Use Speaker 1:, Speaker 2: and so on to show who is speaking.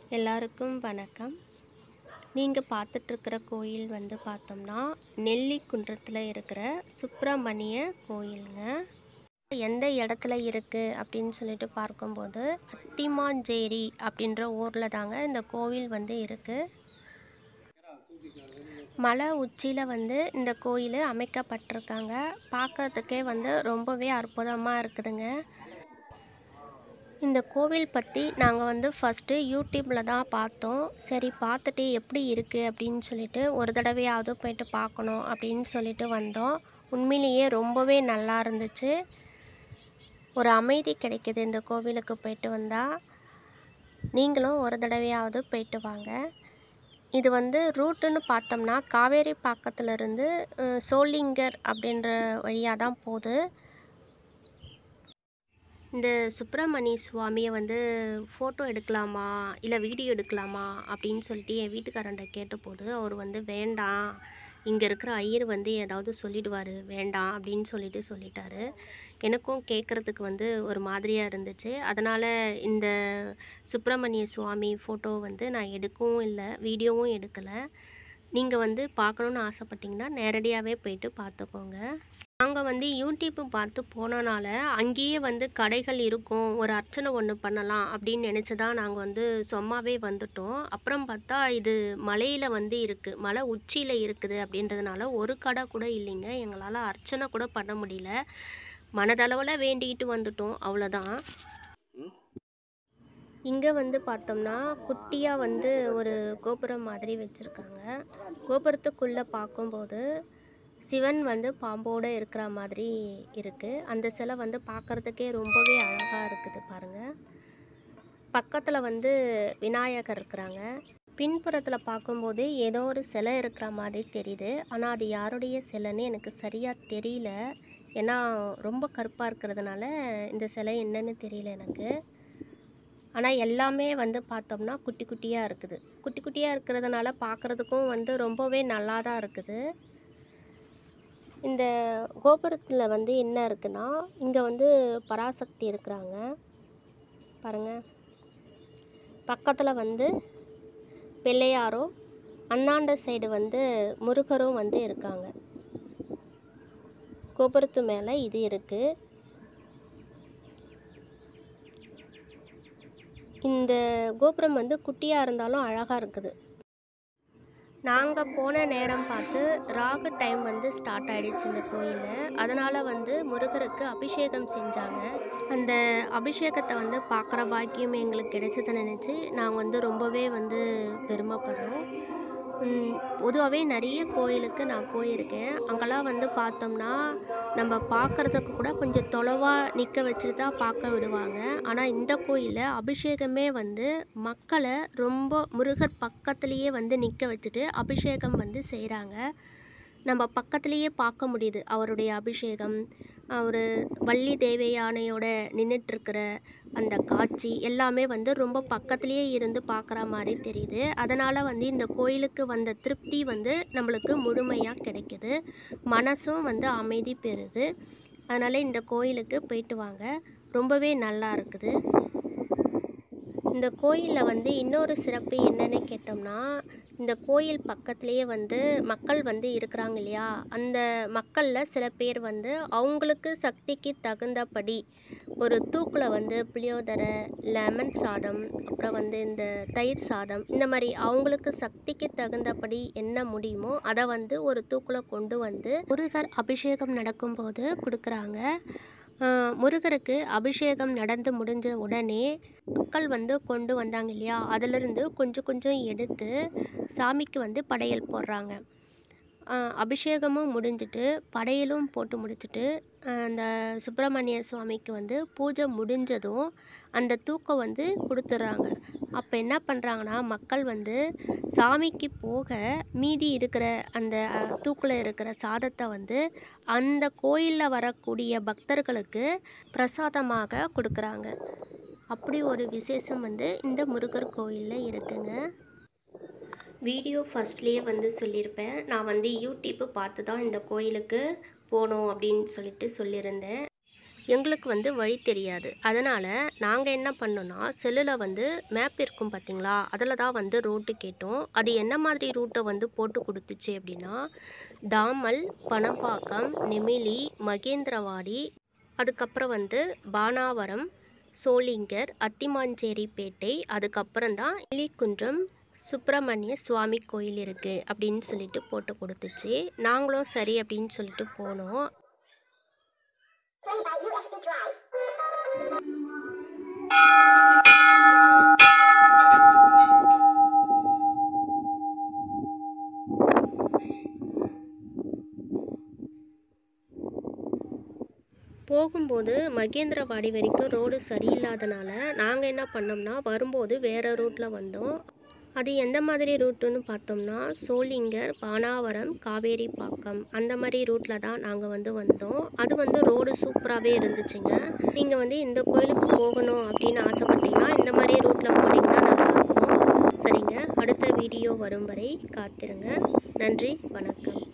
Speaker 1: எல்லாருக்கும் வணக்கம். நீங்கள் பார்த்துட்ருக்கிற கோயில் வந்து பார்த்தோம்னா நெல்லிக்குன்றத்தில் இருக்கிற சுப்பிரமணிய கோயிலுங்க. எந்த இடத்துல இருக்குது அப்படின்னு சொல்லிட்டு பார்க்கும்போது அத்திமாஞ்சேரி அப்படின்ற ஊரில் தாங்க இந்த கோவில் வந்து இருக்குது. மலை உச்சியில் வந்து இந்த கோயில் அமைக்கப்பட்டிருக்காங்க. பார்க்கறதுக்கே வந்து ரொம்பவே அற்புதமாக இருக்குதுங்க. இந்த கோவில் பற்றி நாங்கள் வந்து ஃபஸ்ட்டு யூடியூப்பில் தான் பார்த்தோம். சரி பார்த்துட்டு எப்படி இருக்குது அப்படின்னு சொல்லிட்டு ஒரு தடவையாவது போயிட்டு பார்க்கணும் அப்படின்னு சொல்லிட்டு வந்தோம். உண்மையிலேயே ரொம்பவே நல்லா இருந்துச்சு. ஒரு அமைதி கிடைக்கிது இந்த கோவிலுக்கு போயிட்டு வந்தால். நீங்களும் ஒரு தடவையாவது போயிட்டு வாங்க. இது வந்து ரூட்டுன்னு பார்த்தோம்னா காவேரி பாக்கத்துலேருந்து சோளிங்கர் அப்படின்ற வழியாக தான் போகுது. இந்த சுப்பிரமணிய சுவாமியை வந்து ஃபோட்டோ எடுக்கலாமா இல்லை வீடியோ எடுக்கலாமா அப்படின்னு சொல்லிட்டு என் வீட்டுக்காரன்ட்ட கேட்டபோது அவர் வந்து வேண்டாம், இங்கே இருக்கிற ஐயர் வந்து ஏதாவது சொல்லிடுவார், வேண்டாம் அப்படின்னு சொல்லிட்டாரு. எனக்கும் கேட்குறதுக்கு வந்து ஒரு மாதிரியாக இருந்துச்சு. அதனால் இந்த சுப்பிரமணிய சுவாமி ஃபோட்டோ வந்து நான் எடுக்கவும் இல்லை, வீடியோவும் எடுக்கலை. நீங்கள் வந்து பார்க்கணுன்னு ஆசைப்பட்டீங்கன்னா நேரடியாகவே போயிட்டு பார்த்துக்கோங்க. நாங்கள் வந்து யூடியூப்பு பார்த்து போனனால அங்கேயே வந்து கடைகள் இருக்கும், ஒரு அர்ச்சனை ஒன்று பண்ணலாம் அப்படின்னு நினச்சி தான் நாங்கள் வந்து சும்மாவே வந்துட்டோம். அப்புறம் பார்த்தா இது மலையில் வந்து இருக்குது, மலை உச்சியில் இருக்குது அப்படின்றதுனால ஒரு கடை கூட இல்லைங்க. எங்களால் அர்ச்சனை கூட பண்ண முடியல. மனதளவில் வேண்டிக்கிட்டு வந்துட்டோம், அவ்வளோதான். இங்கே வந்து பார்த்தோம்னா குட்டியாக வந்து ஒரு கோபுரம் மாதிரி வச்சுருக்காங்க. கோபுரத்துக்குள்ளே பார்க்கும்போது சிவன் வந்து பாம்போடு இருக்கிற மாதிரி இருக்குது. அந்த சிலை வந்து பார்க்குறதுக்கே ரொம்பவே அழகாக இருக்குது பாருங்கள். பக்கத்தில் வந்து விநாயகர் இருக்கிறாங்க. பின்புறத்தில் பார்க்கும்போது ஏதோ ஒரு சிலை இருக்கிற மாதிரி தெரியுது. ஆனால் அது யாருடைய சிலைன்னு எனக்கு சரியாக தெரியல. ஏன்னா ரொம்ப கருப்பாக இருக்கிறதுனால இந்த சிலை என்னன்னு தெரியல எனக்கு. ஆனால் எல்லாமே வந்து பார்த்தோம்னா குட்டி குட்டியாக இருக்குது. குட்டி குட்டியாக இருக்கிறதுனால பார்க்குறதுக்கும் வந்து ரொம்பவே நல்லா தான் இருக்குது. இந்த கோபுரத்தில் வந்து என்ன இருக்குன்னா, இங்கே வந்து பராசக்தி இருக்கிறாங்க பாருங்கள். பக்கத்தில் வந்து பிள்ளையாரும், அந்தாண்ட சைடு வந்து முருகரும் வந்து இருக்காங்க. கோபுரத்து மேலே இது இருக்குது. இந்த கோபுரம் வந்து குட்டியாக இருந்தாலும் அழகாக இருக்குது. நாங்கள் போன நேரம் பார்த்து ராகு டைம் வந்து ஸ்டார்ட் ஆகிடுச்சு இந்த கோயிலில். அதனால் வந்து முருகருக்கு அபிஷேகம் செஞ்சாங்க. அந்த அபிஷேகத்தை வந்து பார்க்குற பாக்கியம் எங்களுக்கு கிடைச்சதை நினச்சி நாங்கள் வந்து ரொம்பவே வந்து பெருமைப்படுறோம். பொதுவாகவே நிறைய கோயிலுக்கு நான் போயிருக்கேன். அங்கெல்லாம் வந்து பார்த்தோம்னா நம்ம பார்க்குறதுக்கு கூட கொஞ்சம் தொலைவாக நிற்க வச்சுட்டு தான் பார்க்க விடுவாங்க. ஆனால் இந்த கோயிலில் அபிஷேகமே வந்து மக்களை ரொம்ப முருகர் பக்கத்துலேயே வந்து நிற்க வச்சுட்டு அபிஷேகம் வந்து செய்கிறாங்க. நம்ம பக்கத்துலேயே பார்க்க முடியுது அவருடைய அபிஷேகம். அவர் வள்ளி தேவயானையோட நின்றுட்டுருக்கிற அந்த காட்சி எல்லாமே வந்து ரொம்ப பக்கத்துலேயே இருந்து பார்க்குற மாதிரி தெரியுது. அதனால் வந்து இந்த கோயிலுக்கு வந்த திருப்தி வந்து நம்மளுக்கு முழுமையாக கிடைக்குது. மனசும் வந்து அமைதி பெறுது. அதனால் இந்த கோயிலுக்கு போயிட்டு வாங்க, ரொம்பவே நல்லா இருக்குது. இந்த கோயிலில் வந்து இன்னொரு சிறப்பு என்னன்னு கேட்டோம்னா, இந்த கோயில் பக்கத்துலேயே வந்து மக்கள் வந்து இருக்கிறாங்க இல்லையா, அந்த மக்களில் சில பேர் வந்து அவங்களுக்கு சக்திக்கு தகுந்தபடி ஒரு தூக்கில் வந்து புளியோதரை, லெமன் சாதம், அப்புறம் வந்து இந்த தயிர் சாதம், இந்த மாதிரி அவங்களுக்கு சக்திக்கு தகுந்தபடி என்ன முடியுமோ அதை வந்து ஒரு தூக்கில் கொண்டு வந்து முருகர் அபிஷேகம் நடக்கும்போது கொடுக்குறாங்க. முருகருக்கு அபிஷேகம் நடந்து முடிஞ்ச உடனே மக்கள் வந்து கொண்டு வந்தாங்க இல்லையா, அதிலிருந்து கொஞ்சம் கொஞ்சம் எடுத்து சாமிக்கு வந்து படையல் போடுறாங்க. அபிஷேகமும் முடிஞ்சிட்டு படையலும் போட்டு முடிச்சுட்டு அந்த சுப்பிரமணிய சுவாமிக்கு வந்து பூஜை முடிஞ்சதும் அந்த தூக்கம் வந்து கொடுத்துட்றாங்க. அப்போ என்ன பண்ணுறாங்கன்னா, மக்கள் வந்து சாமிக்கு போக மீதி இருக்கிற அந்த தூக்கில் இருக்கிற சாதத்தை வந்து அந்த கோயிலில் வரக்கூடிய பக்தர்களுக்கு பிரசாதமாக கொடுக்குறாங்க. அப்படி ஒரு விசேஷம் வந்து இந்த முருகர் கோயிலில் இருக்குங்க. வீடியோ ஃபஸ்ட்லேயே வந்து சொல்லியிருப்பேன், நான் வந்து யூடியூப்பு பார்த்து தான் இந்த கோயிலுக்கு போகணும் அப்படின்னு சொல்லியிருந்தேன். எங்களுக்கு வந்து வழி தெரியாது. அதனால் நாங்கள் என்ன பண்ணோன்னா, செல்லில் வந்து மேப் இருக்கும் பார்த்தீங்களா, அதில் தான் வந்து ரூட்டு கேட்டோம். அது என்ன மாதிரி ரூட்டை வந்து போட்டு கொடுத்துச்சு அப்படின்னா, தாமல், பணப்பாக்கம், நெமிலி, மகேந்திரவாடி, அதுக்கப்புறம் வந்து பானாவரம், சோளிங்கர், அத்திமாஞ்சேரிப்பேட்டை, அதுக்கப்புறம் தான் இலிக்குன்றம் சுப்பிரமணிய சுவாமி கோயில் இருக்குது அப்படின்னு சொல்லிட்டு போட்டு கொடுத்துச்சு. நாங்களும் சரி அப்படின்னு சொல்லிட்டு போனோம். போகும்போது மகேந்திரவாடி வரைக்கும் ரோடு சரியில்லாதனால நாங்கள் என்ன பண்ணோம்னா, வரும்போது வேறு ரூட்டில் வந்தோம். அது எந்த மாதிரி ரூட்டுன்னு பார்த்தோம்னா, சோளிங்கர், பானாவரம், காவேரிப்பாக்கம் அந்த மாதிரி ரூட்டில் தான் நாங்கள் வந்து வந்தோம். அது வந்து ரோடு சூப்பராகவே இருந்துச்சுங்க. நீங்கள் வந்து இந்த கோயிலுக்கு போகணும் அப்படின்னு ஆசைப்பட்டீங்கன்னா இந்த மாதிரி ரூட்டில் போனீங்கன்னா நல்லாயிருக்கும். சரிங்க, அடுத்த வீடியோ வரும் வரை காத்திருங்க. நன்றி, வணக்கம்.